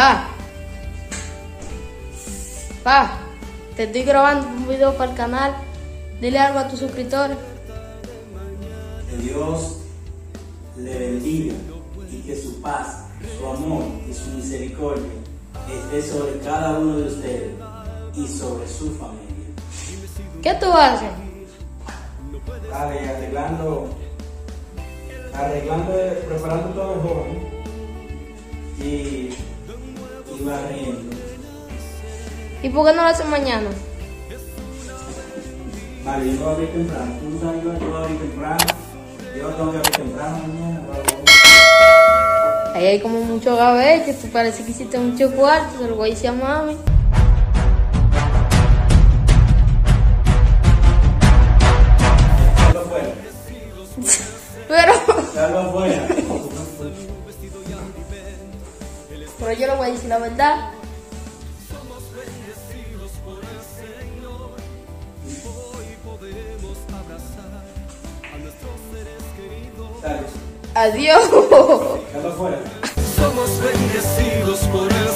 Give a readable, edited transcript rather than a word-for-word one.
Pa, te estoy grabando un video para el canal. Dile algo a tus suscriptores. Que Dios le bendiga y que su paz, su amor y su misericordia esté sobre cada uno de ustedes y sobre su familia. ¿Qué tú haces? Preparando todo el joven y barriendo. ¿Y por qué no lo haces mañana? Vale, yo voy a abrir temprano. Tú sabes que yo voy a abrir temprano. Yo tengo que abrir temprano mañana. Ahí hay como mucho gaveche, tú parece que hiciste mucho cuarto, se lo voy a decir a mami. Salgo afuera. Salgo afuera. Pero yo le voy a decir la verdad. Sale. Adiós. Salgo afuera. Somos bendecidos por el